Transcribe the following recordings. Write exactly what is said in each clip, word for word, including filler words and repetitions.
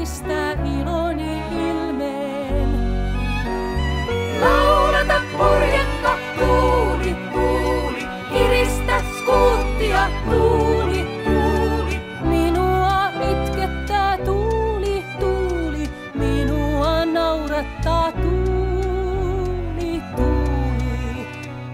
pistä iloni ilmeen. Laulata purjekka, tuuli, tuuli, kiristä skuuttia, tuuli, tuuli. Minua itkettää tuuli, tuuli, minua naurattaa tuuli, tuuli.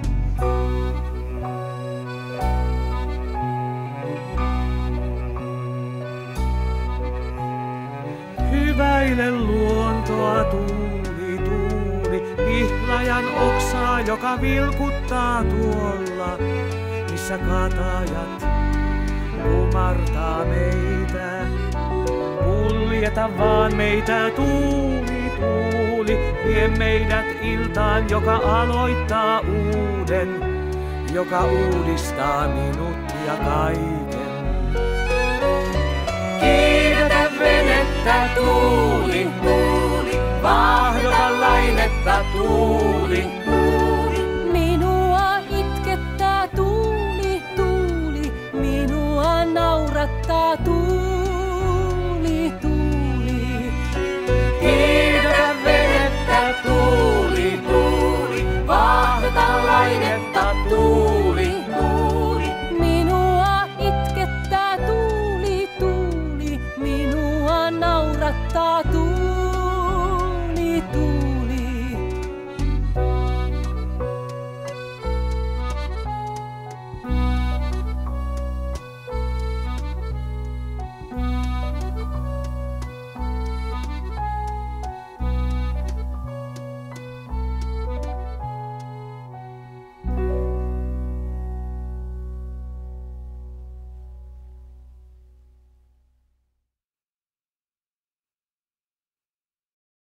Hyväile luontoa tuuli, tuuli, pihlajan oksaa, joka vilkuttaa tuolla, missä katajat kumartaa meitä. Kuljeta vaan meitä tuuli, tuuli, vie meidät iltaan, joka aloittaa uuden, joka uudistaa minut ja kaiken. Kiinnitä venettä, tuuli, tuuli, vahdota lainetta, tuuli, tuuli. Minua itkettää tuuli, tuuli, minua naurattaa tuuli, tuuli. Kiinnitä venettä, tuuli, tuuli, vahdota lainetta, tuuli, tuuli. Minua itkettää tuuli, tuuli, minua naurattaa tuuli.